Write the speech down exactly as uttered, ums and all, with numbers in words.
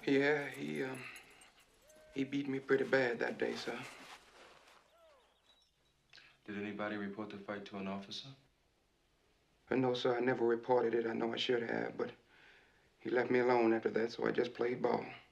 Yeah, he, um, he beat me pretty bad that day, sir. Did anybody report the fight to an officer? Uh, no, sir, I never reported it. I know I should have, but he left me alone after that, so I just played ball.